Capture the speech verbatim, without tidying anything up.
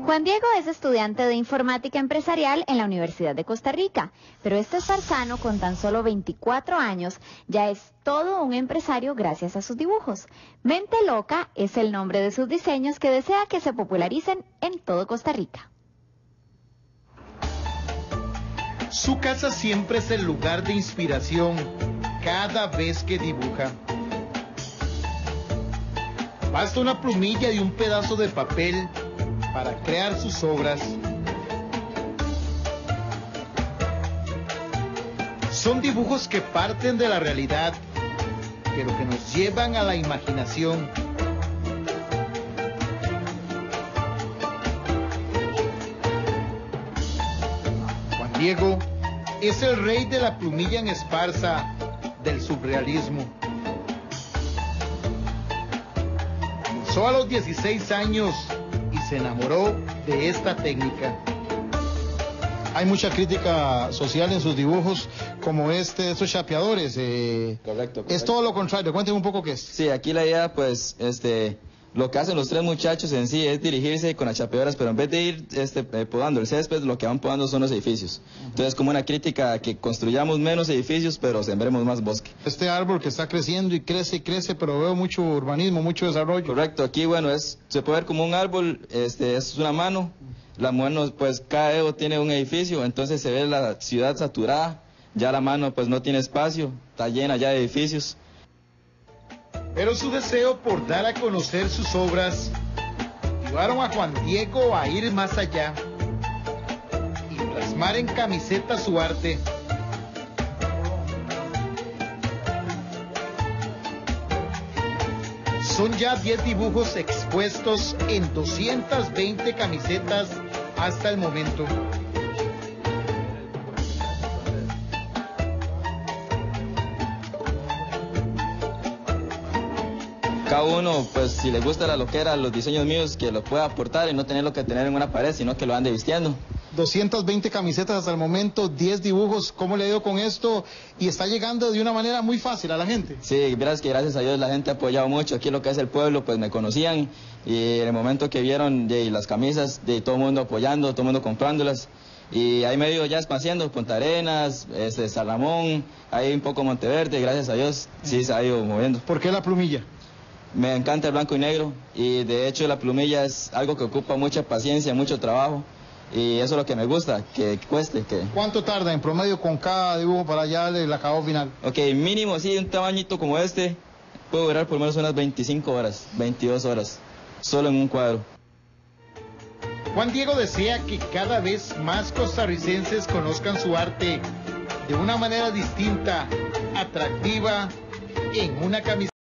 Juan Diego es estudiante de informática empresarial en la Universidad de Costa Rica, pero este espartano con tan solo veinticuatro años ya es todo un empresario gracias a sus dibujos. Mente Loca es el nombre de sus diseños que desea que se popularicen en todo Costa Rica. Su casa siempre es el lugar de inspiración cada vez que dibuja. Basta una plumilla y un pedazo de papel para crear sus obras. Son dibujos que parten de la realidad, pero que nos llevan a la imaginación. Juan Diego es el rey de la plumilla en esparza del surrealismo. Comenzó a los dieciséis años y se enamoró de esta técnica. Hay mucha crítica social en sus dibujos, como este, estos chapeadores. Eh, correcto, correcto. Es todo lo contrario. Cuénteme un poco qué es. Sí, aquí la idea, pues, este, lo que hacen los tres muchachos en sí es dirigirse con las chapeadoras, pero en vez de ir este, eh, podando el césped, lo que van podando son los edificios. Entonces, como una crítica a que construyamos menos edificios, pero sembremos más bosque. Este árbol que está creciendo y crece y crece, pero veo mucho urbanismo, mucho desarrollo. Correcto, aquí, bueno, es, se puede ver como un árbol, este, es una mano. La mano, pues, cada dedo tiene un edificio, entonces se ve la ciudad saturada. Ya la mano, pues, no tiene espacio, está llena ya de edificios. Pero su deseo por dar a conocer sus obras llevaron a Juan Diego a ir más allá y plasmar en camiseta su arte. Son ya diez dibujos expuestos en doscientas veinte camisetas hasta el momento. Cada uno, pues, si le gusta la loquera, los diseños míos, que lo pueda aportar y no tenerlo que tener en una pared, sino que lo ande vistiendo. doscientas veinte camisetas hasta el momento, diez dibujos. ¿Cómo le ha ido con esto? Y está llegando de una manera muy fácil a la gente. Sí, verás que gracias a Dios la gente ha apoyado mucho. Aquí lo que es el pueblo, pues me conocían. Y en el momento que vieron de, las camisas, de todo el mundo apoyando, todo el mundo comprándolas. Y ahí medio ya expandiendo, Punta Arenas, este, San Ramón, ahí un poco Monteverde, gracias a Dios, sí se ha ido moviendo. ¿Por qué la plumilla? Me encanta el blanco y negro, y de hecho la plumilla es algo que ocupa mucha paciencia, mucho trabajo, y eso es lo que me gusta, que cueste. Que... ¿Cuánto tarda en promedio con cada dibujo para ya el acabado final? Ok, mínimo, sí, un tamañito como este, puedo durar por lo menos unas veinticinco horas, veintidós horas, solo en un cuadro. Juan Diego desea que cada vez más costarricenses conozcan su arte de una manera distinta, atractiva, en una camiseta.